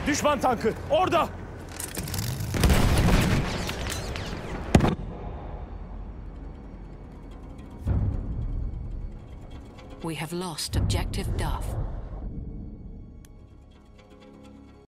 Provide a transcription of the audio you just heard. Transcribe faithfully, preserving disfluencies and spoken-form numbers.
Düşman tankı orada. We have lost objective Duff.